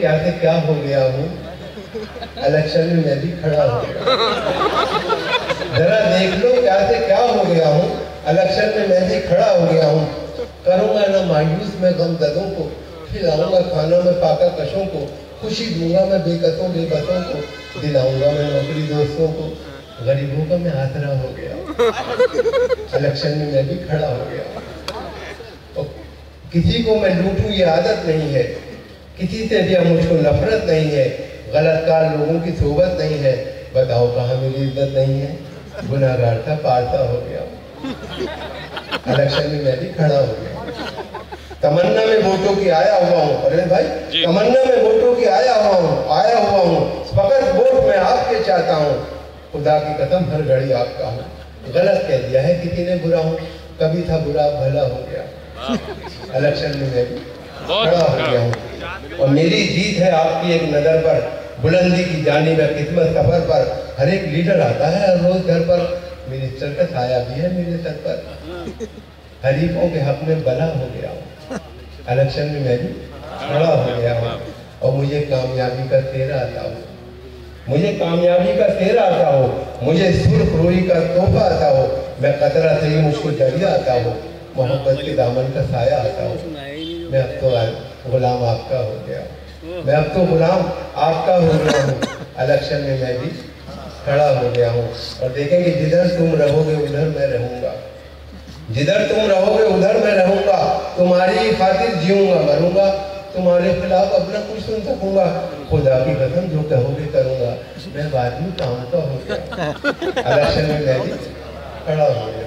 क्या से क्या हो गया हूँ, इलेक्शन में मैं भी खड़ा हो गया। जरा देख लो क्या से क्या हो गया हूँ, इलेक्शन में मैं भी खड़ा हो गया हूँ। करूँगा ना मायूस मैं गमज़दों को, खिलाऊंगा खाना मैं पाका कशों को, खुशी दूंगा मैं बेकसों बेबसों को, दिलाऊंगा मैं नौकरी दोस्तों को, गरीबों का मैं आसरा हो गया। इलेक्शन में मैं भी खड़ा हो गया। तो किसी को मैं लूटूं ये आदत नहीं है, किसी से भी मुझको नफरत नहीं है, गलतकार लोगों की सोबत नहीं है। बताओ कहाँ मेरी इज्जत नहीं है, गुनाहगार था पारसा हो गया। इलेक्शन में मैं भी खड़ा हो गया। तमन्ना में वोटों की आया हुआ हूँ। अरे भाई, तमन्ना में वोटों की आया हुआ हूँ। फकत वोट मैं आपके चाहता हूँ, खुदा की कसम हर घड़ी आपका हूँ। गलत कह दिया है किसी ने बुरा हूँ, कभी था बुरा भला हो गया। इलेक्शन में मैं भी खड़ा हो गया हूँ और मेरी जीत है आपकी एक नज़र पर, बुलंदी की जानिब है किस्मत सफर पर। हर एक लीडर आता है हर रोज घर पर, मिनिस्टर का छाया भी है मेरे सर पर। हरीफों के हक में बला हो गया हूँ, इलेक्शन में मैं भी खड़ा हो गया हूँ। और मुझे कामयाबी का तेरा आता हो, मुझे कामयाबी का तेरा आता हो, मुझे सुर्ख रोई का तोहफा आता हो। मैं कतरा से ही मुझको जरिया आता हो, मोहब्बत के दामन का साया आता हो। मैं अब तो गुलाम आपका हो गया, मैं अब तो गुलाम आपका हो गया हूँ। इलेक्शन में मैं भी खड़ा हो गया हूँ और देखेंगे जिधर तुम रहोगे उधर मैं रहूँगा, जिधर तुम रहोगे उधर मैं रहूँगा। तुम्हारी खातिर जीऊँगा मरूँगा, तुम्हारे खिलाफ अपना कुछ सुन सकूँगा। खुदा की कसम जो कहोगे करूँगा। मैं बाद में काम का हो गया। इलेक्शन में मैं भी खड़ा हो गया।